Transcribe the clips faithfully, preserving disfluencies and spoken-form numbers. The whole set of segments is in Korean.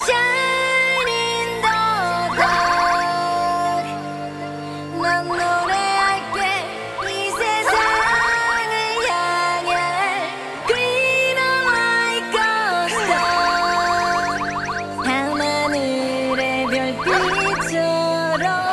Shining the dark. 난 노래할게 이 세상을 향해 Greener like a star. 밤하늘의 별빛처럼.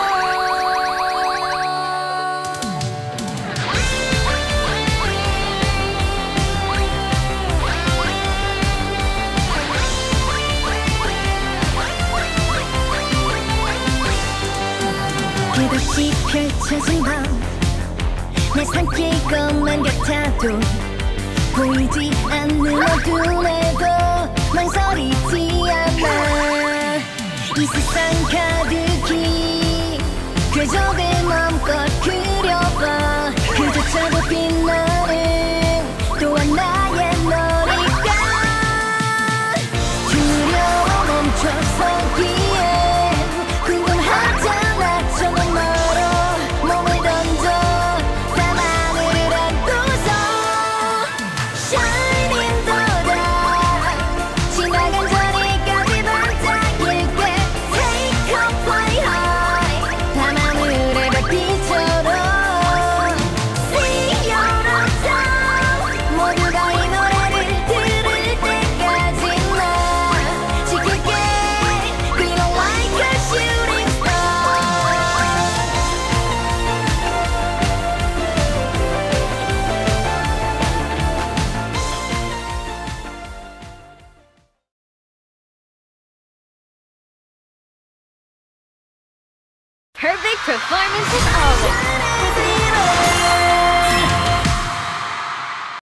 끝없이 펼쳐진 밤 내 삼킬 것만 같아도 보이지 않는 어둠에도 망설이지 않아. 이 세상 가득히 궤적을 맘껏 그려봐. 그조차도 빛나는 또한 나의 너니까. 두려워 멈춰서기에 궁금하잖아. 저 너머로 몸을 던져 밤하늘을 안고서 Shining the dark. 지나간 저리까지 반짝일게 Take a fly high. 밤하늘의 별빛처럼 See your town. 모두가 이 노래를 들을 때까지 나 지킬게 Greener like a shooting star. Perfect performance as always.